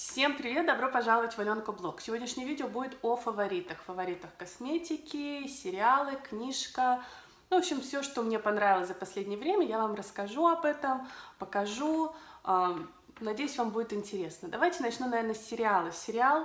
Всем привет! Добро пожаловать в Аленка Блог. Сегодняшнее видео будет о фаворитах. Фаворитах косметики, сериалы, книжка. Ну, в общем, все, что мне понравилось за последнее время, я вам расскажу об этом, покажу. Надеюсь, вам будет интересно. Давайте начну, наверное, с сериала.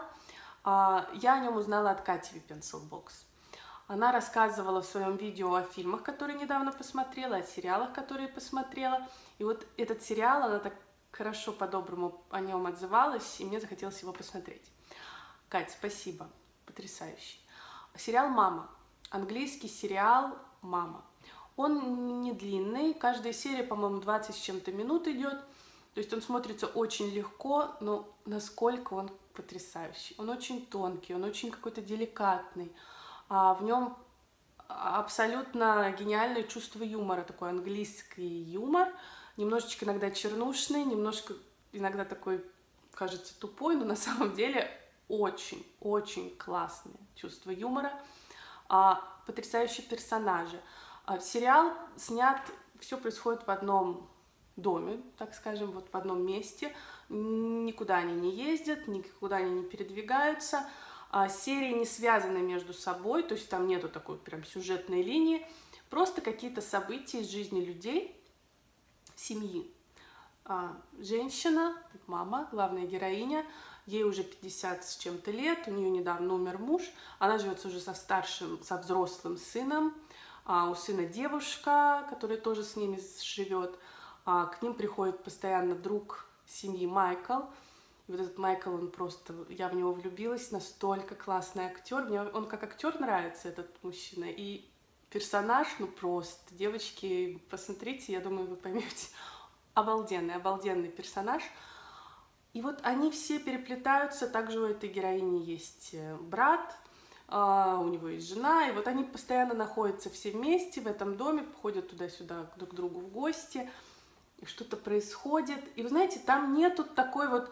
Я о нем узнала от Кати Pencilbox. Она рассказывала в своем видео о фильмах, которые недавно посмотрела, о сериалах, которые посмотрела. И вот этот сериал, она так хорошо, по-доброму о нем отзывалась, и мне захотелось его посмотреть. Кать, спасибо, потрясающий. Сериал «Мама». Английский сериал «Мама». Он не длинный, каждая серия, по-моему, 20 с чем-то минут идет. То есть он смотрится очень легко, но насколько он потрясающий. Он очень тонкий, он очень какой-то деликатный. В нем абсолютно гениальное чувство юмора, такой английский юмор, немножечко иногда чернушный, немножко иногда такой, кажется, тупой, но на самом деле очень классное чувство юмора, потрясающие персонажи. Сериал снят, все происходит в одном доме, так скажем, вот в одном месте, никуда они не ездят, никуда они не передвигаются. Серии не связаны между собой, то есть там нету такой прям сюжетной линии, просто какие-то события из жизни людей, семьи. Женщина, мама, главная героиня, ей уже 50 с чем-то лет, у нее недавно умер муж, она живет уже со взрослым сыном, у сына девушка, которая тоже с ними живет, к ним приходит постоянно друг семьи Майкл. И вот этот Майкл, он просто, я в него влюбилась, настолько классный актер. Мне он как актер нравится, этот мужчина. И персонаж, ну просто, девочки, посмотрите, я думаю, вы поймете. Обалденный персонаж. И вот они все переплетаются. Также у этой героини есть брат, у него есть жена. И вот они постоянно находятся все вместе в этом доме, ходят туда-сюда друг к другу в гости. И что-то происходит. И вы знаете, там нету такой вот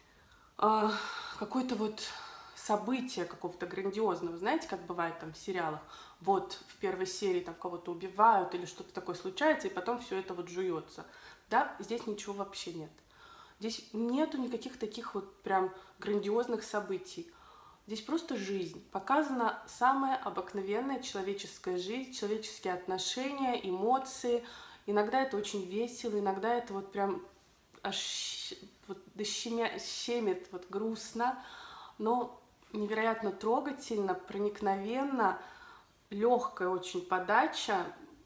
какое-то вот событие какого-то грандиозного, знаете, как бывает там в сериалах, вот в первой серии там кого-то убивают или что-то такое случается, и потом все это вот жуется, да, здесь ничего вообще нет, здесь нету никаких таких вот прям грандиозных событий, здесь просто жизнь, показана самая обыкновенная человеческая жизнь, человеческие отношения, эмоции, иногда это очень весело, иногда это вот прям аж вот щемит, вот грустно, но невероятно трогательно, проникновенно, легкая очень подача.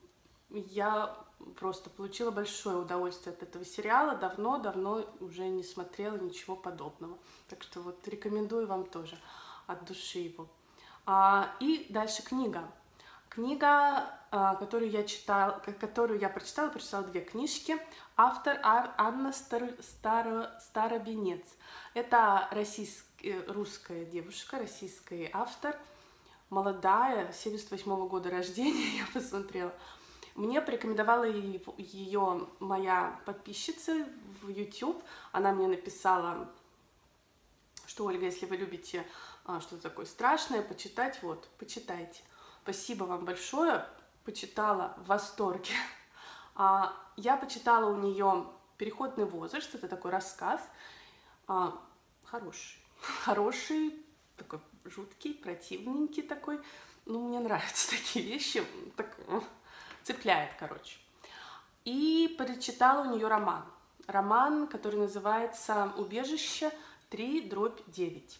Я просто получила большое удовольствие от этого сериала, давно уже не смотрела ничего подобного. Так что вот рекомендую вам тоже от души его. И дальше книга. Книга, которую я прочитала две книжки. Автор Анна Старобинец. Это русская девушка, российский автор, молодая, 78-го года рождения, я посмотрела. Мне порекомендовала ее моя подписчица в YouTube. Она мне написала, что, Ольга, если вы любите что-то такое страшное, почитать, вот, почитайте. Спасибо вам большое, почитала в восторге. Я почитала у нее «Переходный возраст», это такой рассказ, хороший, такой жуткий, противненький такой. Ну, мне нравятся такие вещи, так, цепляет, короче. И прочитала у нее роман, который называется «Убежище 3/9».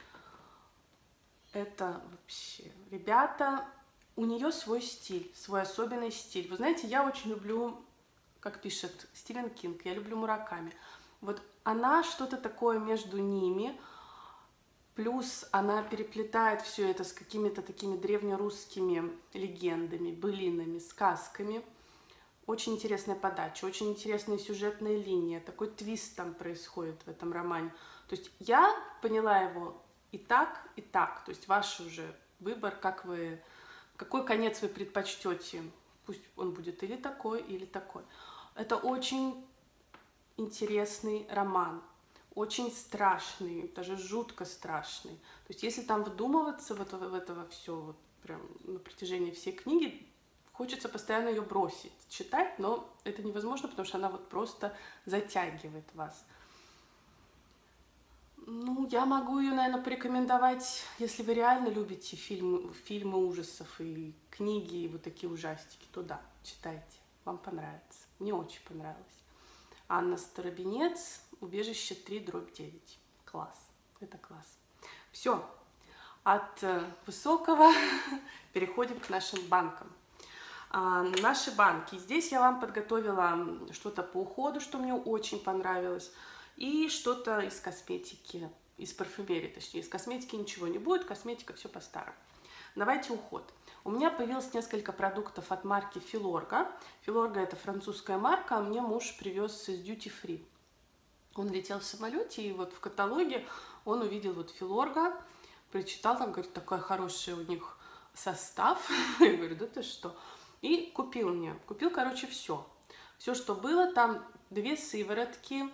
Это вообще, ребята, у нее свой стиль, свой особенный стиль. Вы знаете, я очень люблю, как пишет Стивен Кинг, я люблю Мураками. Вот она что-то такое между ними, плюс она переплетает все это с какими-то такими древнерусскими легендами, былинами, сказками. Очень интересная подача, очень интересная сюжетная линия, такой твист там происходит в этом романе. То есть я поняла его и так, то есть ваш уже выбор, какой конец вы предпочтете, пусть он будет или такой. Это очень интересный роман, очень страшный, даже жутко страшный. То есть если там вдумываться в это все вот прям на протяжении всей книги, хочется постоянно ее бросить, читать, но это невозможно, потому что она вот просто затягивает вас. Ну, я могу ее, наверное, порекомендовать, если вы реально любите фильмы ужасов и книги, и вот такие ужастики, то да, читайте, вам понравится. Мне очень понравилось. Анна Старобинец, «Убежище 3/9». Класс, это класс. Все, от высокого переходим к нашим банкам. Наши банки. Здесь я вам подготовила что-то по уходу, что мне очень понравилось. И что-то из косметики, из парфюмерии, точнее, из косметики ничего не будет, косметика все по-старому. Давайте уход. У меня появилось несколько продуктов от марки Filorga. Filorga это французская марка, а мне муж привез из Duty Free. Он летел в самолете, и вот в каталоге он увидел вот Filorga, прочитал, там, говорит, такой хороший у них состав. Я говорю, да ты что? И купил мне. Купил, короче, все. Все, что было, там 2 сыворотки,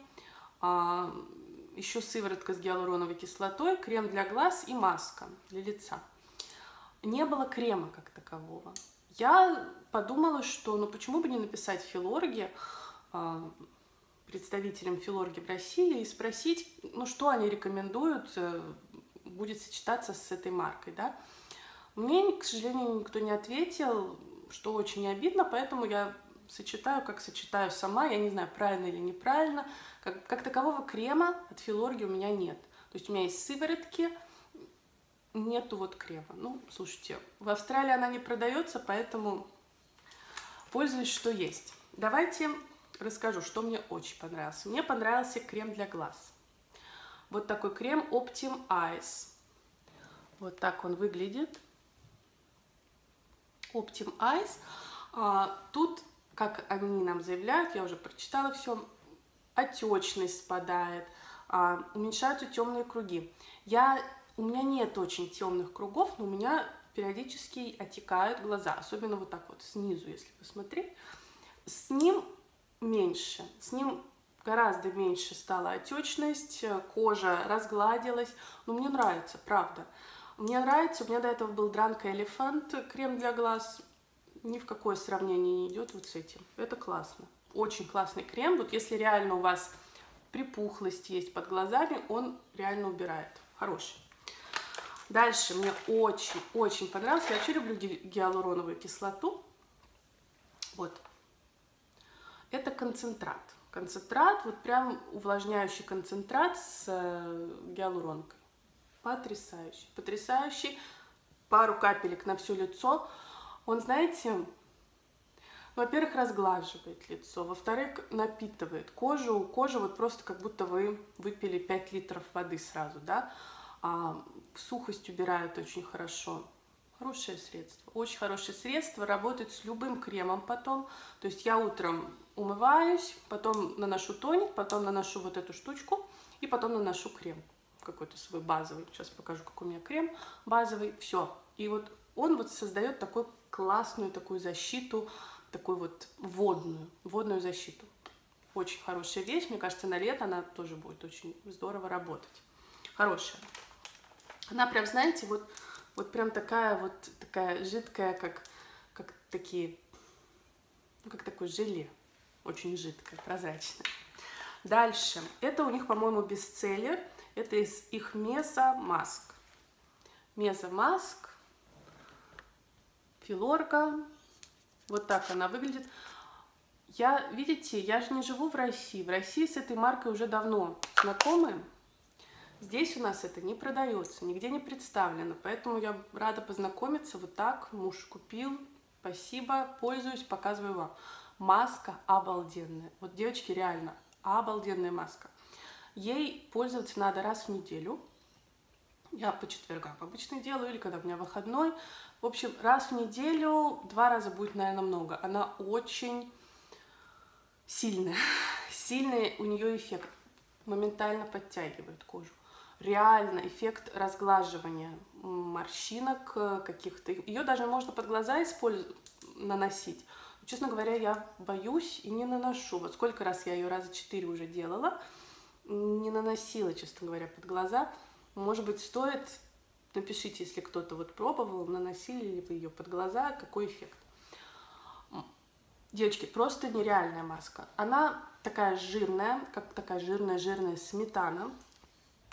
еще сыворотка с гиалуроновой кислотой, крем для глаз и маска для лица. Не было крема как такового. Я подумала, что ну почему бы не написать Filorga, представителям Filorga в России, и спросить, ну что они рекомендуют, будет сочетаться с этой маркой, да. Мне, к сожалению, никто не ответил, что очень обидно, поэтому я сочетаю, как сочетаю сама. Я не знаю, правильно или неправильно. Как такового крема от Filorga у меня нет. То есть у меня есть сыворотки, нету вот крема. Ну, слушайте, в Австралии она не продается, поэтому пользуюсь, что есть. Давайте расскажу, что мне очень понравился. Мне понравился крем для глаз. Вот такой крем Optim Eyes. Вот так он выглядит. Optim Eyes. Тут, как они нам заявляют, я уже прочитала все, отечность спадает, уменьшаются темные круги. У меня нет очень темных кругов, но у меня периодически отекают глаза, особенно вот так вот снизу, если посмотреть. С ним меньше, с ним гораздо меньше стала отечность, кожа разгладилась, но мне нравится, правда. Мне нравится, у меня до этого был Drunk Elephant крем для глаз, ни в какое сравнение не идет вот с этим. Это классно. Очень классный крем. Вот если реально у вас припухлость есть под глазами, он реально убирает. Хороший. Дальше мне очень понравился. Я вообще люблю гиалуроновую кислоту. Вот. Это концентрат. Концентрат, вот прям увлажняющий концентрат с гиалуронкой. Потрясающий. Потрясающий. Пару капелек на все лицо. Он, знаете, во-первых, разглаживает лицо, во-вторых, напитывает кожу. Кожа вот просто как будто вы выпили 5 литров воды сразу, да. Сухость убирает очень хорошо. Хорошее средство, очень хорошее средство, работает с любым кремом потом. То есть я утром умываюсь, потом наношу тоник, потом наношу вот эту штучку и потом наношу крем какой-то свой базовый. Сейчас покажу, какой у меня крем базовый. Все. И вот он вот создает такую классную такую защиту, такую вот водную защиту. Очень хорошая вещь. Мне кажется, на лето она тоже будет очень здорово работать. Хорошая. Она прям, знаете, вот прям такая жидкая, как такие, ну, как такое желе. Очень жидкое, прозрачное. Дальше. Это у них, по-моему, бестселлер. Это из их Mesa Mask. Mesa Mask. Filorga. Вот так она выглядит. Видите, я же не живу в России. В России с этой маркой уже давно знакомы. Здесь у нас это не продается, нигде не представлено. Поэтому я рада познакомиться. Вот так муж купил. Спасибо, пользуюсь, показываю вам. Маска обалденная. Вот, девочки, реально обалденная маска. Ей пользоваться надо раз в неделю. Я по четвергам обычно делаю, или когда у меня выходной. В общем, раз в неделю, 2 раза будет, наверное, много. Она очень сильная. Сильный у нее эффект. Моментально подтягивает кожу. Реально эффект разглаживания морщинок каких-то. Ее даже можно под глаза наносить. Честно говоря, я боюсь и не наношу. Вот сколько раз я ее раза 4 уже делала, не наносила, честно говоря, под глаза. Может быть, стоит, напишите, если кто-то вот пробовал, наносили ли вы ее под глаза, какой эффект. Девочки, просто нереальная маска. Она такая жирная, как такая жирная сметана.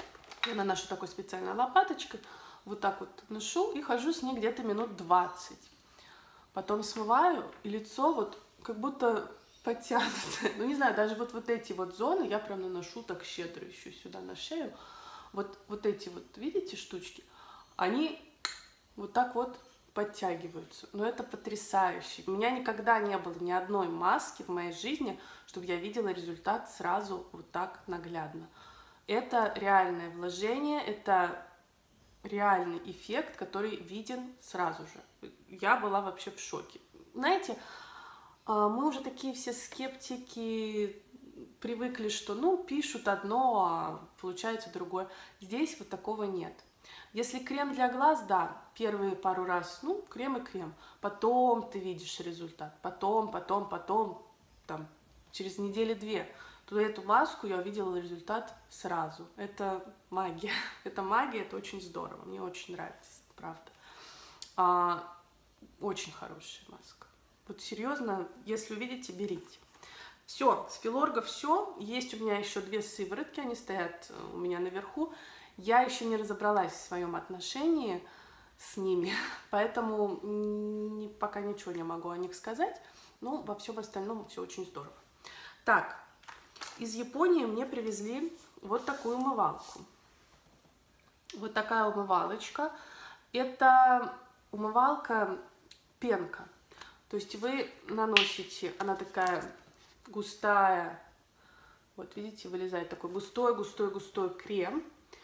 Я наношу такой специальной лопаточкой, вот так вот ношу и хожу с ней где-то минут 20. Потом смываю, и лицо вот как будто подтянутое. Ну, не знаю, даже вот эти вот зоны я прям наношу так щедро еще сюда на шею. Вот эти вот, видите, штучки, они вот так вот подтягиваются. Но это потрясающе. У меня никогда не было ни одной маски в моей жизни, чтобы я видела результат сразу вот так наглядно. Это реальное вложение, это реальный эффект, который виден сразу же. Я была вообще в шоке. Знаете, мы уже такие все скептики, привыкли, что, ну, пишут одно, а получается другое. Здесь вот такого нет. Если крем для глаз, да, первые пару раз, ну, крем и крем. Потом ты видишь результат. Потом, там, через недели-две. То эту маску я увидела результат сразу. Это магия. Это магия, это очень здорово. Мне очень нравится, правда. Очень хорошая маска. Вот серьезно, если увидите, берите. Все, с Филорга все. Есть у меня еще 2 сыворотки, они стоят у меня наверху. Я еще не разобралась в своем отношении с ними, поэтому пока ничего не могу о них сказать. Но во всем остальном все очень здорово. Так, из Японии мне привезли вот такую умывалку. Вот такая умывалочка. Это умывалка пенка. То есть вы наносите, она такая густая, вот видите, вылезает такой густой крем.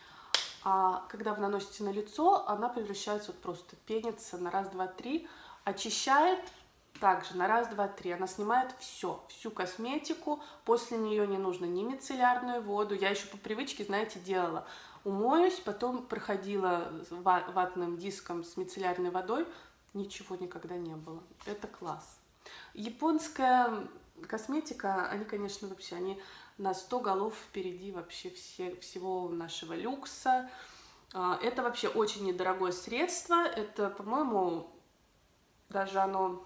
А когда вы наносите на лицо, она превращается, вот просто пенится на раз, два, три, очищает также на раз, два, три. Она снимает всю косметику, после нее не нужно ни мицеллярную воду. Я еще по привычке, знаете, делала. Умоюсь, потом проходила ватным диском с мицеллярной водой, ничего никогда не было. Это класс. Японская косметика, они, конечно, вообще, они на 100 голов впереди вообще всего нашего люкса. Это вообще очень недорогое средство. Это, по-моему, даже оно,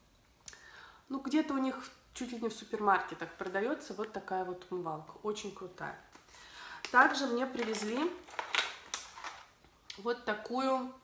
ну, где-то у них чуть ли не в супермаркетах продается вот такая вот умывалка. Очень крутая. Также мне привезли вот такую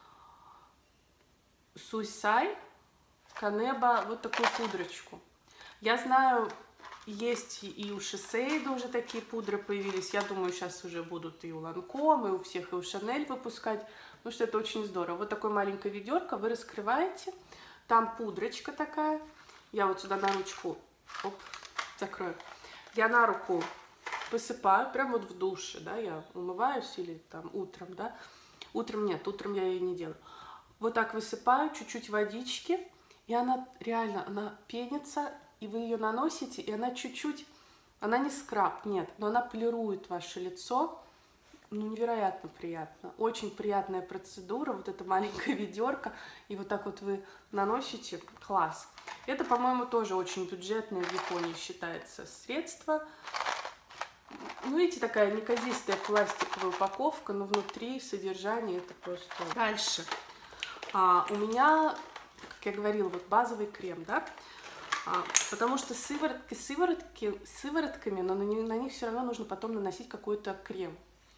Суйсай Канеба, вот такую пудрочку. Я знаю, есть и у Шисейда уже такие пудры появились. Я думаю, сейчас уже будут и у Ланком, и у всех, и у Шанель выпускать. Потому что это очень здорово. Вот такое маленькое ведерко вы раскрываете. Там пудрочка такая. Я вот сюда на ручку, оп, закрою. Я на руку посыпаю, прям вот в душе, да, я умываюсь или там утром, да. Утром нет, утром я ее не делаю. Вот так высыпаю, чуть-чуть водички, и она реально, она пенится, и вы ее наносите, и она чуть-чуть, она не скраб, нет, но она полирует ваше лицо, ну, невероятно приятно. Очень приятная процедура, вот эта маленькая ведерко, и вот так вот вы наносите, класс. Это, по-моему, тоже очень бюджетное в Японии считается средство. Ну, видите, такая неказистая пластиковая упаковка, но внутри содержание это просто... Дальше. У меня, как я говорила, вот базовый крем, да, потому что сыворотками, но на них все равно нужно потом наносить какой-то крем.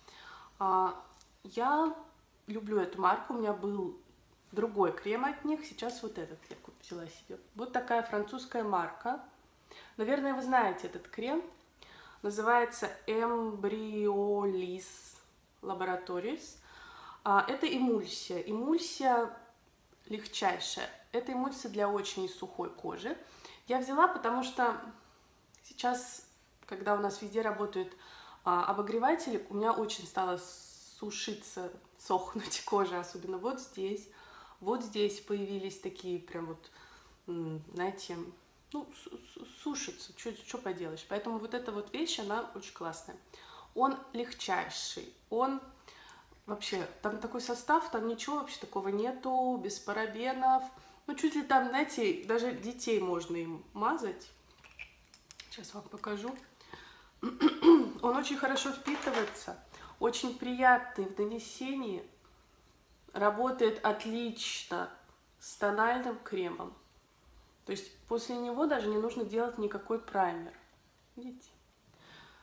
Я люблю эту марку, у меня был другой крем от них, сейчас вот этот я взяла себе. Вот такая французская марка. Наверное, вы знаете этот крем. Называется Embryolisse Laboratories. Это эмульсия. Эмульсия легчайшая. Это эмульсия для очень сухой кожи. Я взяла, потому что сейчас, когда у нас везде работают обогреватели, у меня очень стала сушиться, сохнуть кожа, особенно вот здесь. Вот здесь появились такие прям вот, знаете, ну, сушится, что поделаешь. Поэтому вот эта вот вещь, она очень классная. Он легчайший, он вообще, там такой состав, там ничего вообще такого нету, без парабенов. Ну, чуть ли там, знаете, даже детей можно им мазать. Сейчас вам покажу. Он очень хорошо впитывается, очень приятный в нанесении, работает отлично с тональным кремом. То есть после него даже не нужно делать никакой праймер. Видите?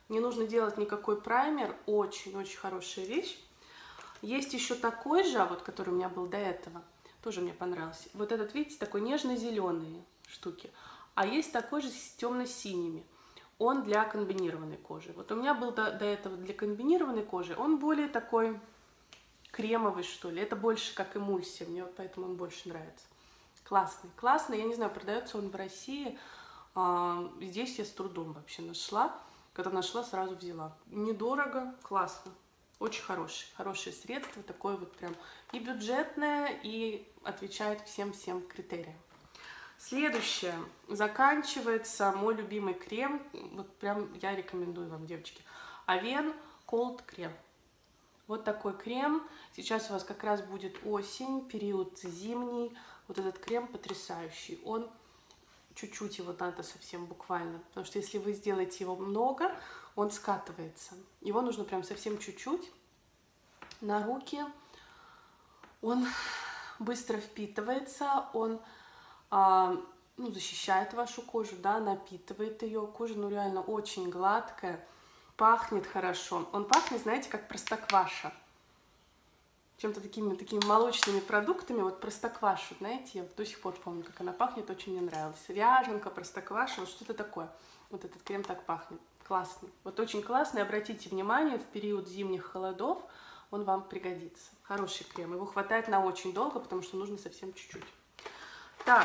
Не нужно делать никакой праймер. Очень-очень хорошая вещь. Есть еще такой же, вот который у меня был до этого. Тоже мне понравился. Вот этот, видите, такой нежно-зеленые штуки. А есть такой же с темно-синими. Он для комбинированной кожи. Вот у меня был до этого для комбинированной кожи. Он более такой кремовый, что ли. Это больше как эмульсия. Мне вот поэтому он больше нравится. Классный. Классный. Я не знаю, продается он в России. Здесь я с трудом вообще нашла. Когда нашла, сразу взяла. Недорого. Классно. Очень хорошее средство. Такое вот прям и бюджетное, и отвечает всем критериям. Следующее. Заканчивается мой любимый крем. Вот прям я рекомендую вам, девочки. Avène Cold Cream. Вот такой крем. Сейчас у вас как раз будет осень, период зимний. Вот этот крем потрясающий. Он чуть-чуть его надо совсем буквально. Потому что если вы сделаете его много, он скатывается. Его нужно прям совсем чуть-чуть на руки. Он быстро впитывается. Он защищает вашу кожу, да, напитывает ее. Кожа, ну, реально очень гладкая, пахнет хорошо. Он пахнет, знаете, как простокваша. Чем-то такими молочными продуктами. Вот простоквашу, знаете, я до сих пор помню, как она пахнет, очень мне нравилась. Ряженка, простокваша, вот что-то такое. Вот этот крем так пахнет. Классный. Вот очень классный. Обратите внимание, в период зимних холодов он вам пригодится. Хороший крем. Его хватает на очень долго, потому что нужно совсем чуть-чуть. Так,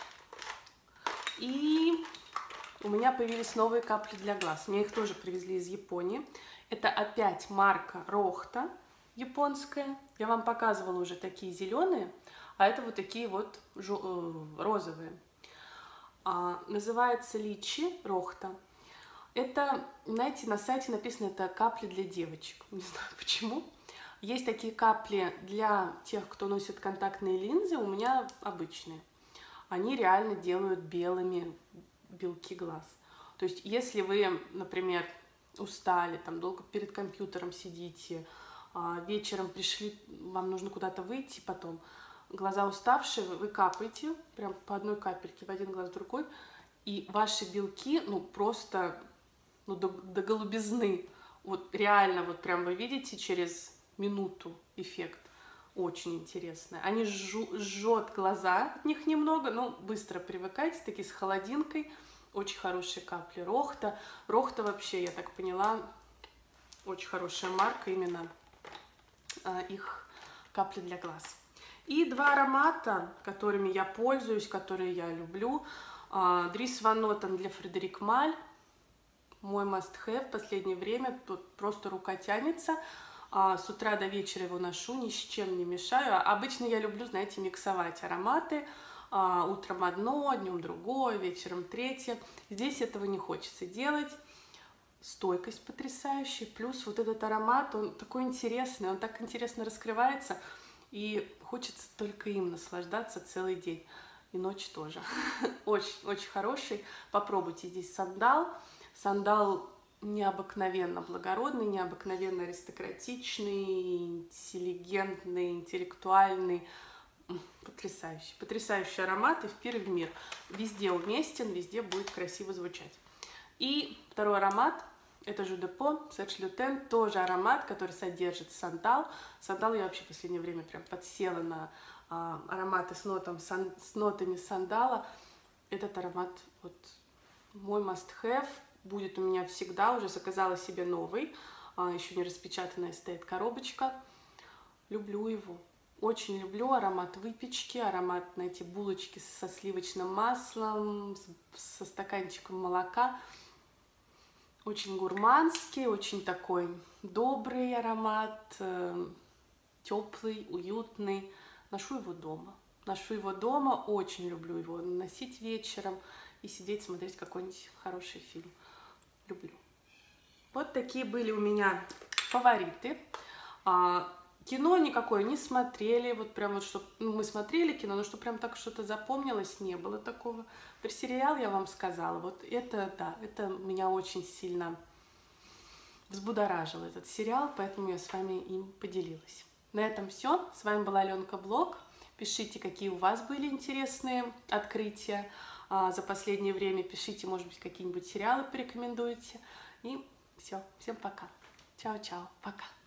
и у меня появились новые капли для глаз. Мне их тоже привезли из Японии. Это опять марка Рохта, японская. Я вам показывала уже такие зеленые, а это вот такие вот розовые. Называется Личи Рохта. Это, знаете, на сайте написано, это капли для девочек. Не знаю почему. Есть такие капли для тех, кто носит контактные линзы, у меня обычные. Они реально делают белыми белки глаз. То есть, если вы, например, устали, там долго перед компьютером сидите, вечером пришли, вам нужно куда-то выйти потом, глаза уставшие, вы капаете, прям по одной капельке в один глаз, в другой, и ваши белки, ну, просто до голубизны. Вот реально, вот прям вы видите через минуту эффект. Очень интересно. Они жжет глаза, от них немного, но быстро привыкайте, такие с холодинкой. Очень хорошие капли Рохта. Рохта вообще, я так поняла, очень хорошая марка, именно их капли для глаз. И два аромата, которыми я пользуюсь, которые я люблю. Dries Van Noten для Фредерик Маль. Мой must-have в последнее время. Тут просто рука тянется. С утра до вечера его ношу, ни с чем не мешаю. Обычно я люблю, знаете, миксовать ароматы. Утром одно, днем другое, вечером третье. Здесь этого не хочется делать. Стойкость потрясающая. Плюс вот этот аромат, он такой интересный, он так интересно раскрывается. И хочется только им наслаждаться целый день. И ночь тоже. Очень хороший. Попробуйте. Здесь сандал. Сандал необыкновенно благородный, необыкновенно аристократичный, интеллигентный, интеллектуальный. Потрясающий. Потрясающий аромат и в пир и в мир. Везде уместен, везде будет красиво звучать. И второй аромат, это Jus de Peau, Serge Lutens, тоже аромат, который содержит сандал. Сандал я вообще в последнее время прям подсела на ароматы с нотами сандала. Этот аромат вот мой must-have. Будет у меня всегда, уже заказала себе новый, еще не распечатанная стоит коробочка. Люблю его, очень люблю аромат выпечки, аромат, знаете, булочки со сливочным маслом, со стаканчиком молока. Очень гурманский, очень такой добрый аромат, теплый, уютный. Ношу его дома, очень люблю его носить вечером и сидеть, смотреть какой-нибудь хороший фильм. Люблю. Вот такие были у меня фавориты. Кино никакое не смотрели, вот прям вот, что мы смотрели кино, но что прям так что-то запомнилось, не было такого. Про сериал я вам сказала, вот это, да, это меня очень сильно взбудоражило, этот сериал, поэтому я с вами им поделилась. На этом все. С вами была Аленка Блог. Пишите, какие у вас были интересные открытия за последнее время. Пишите, может быть, какие-нибудь сериалы порекомендуете. И Все, всем пока. Чао-чао, пока.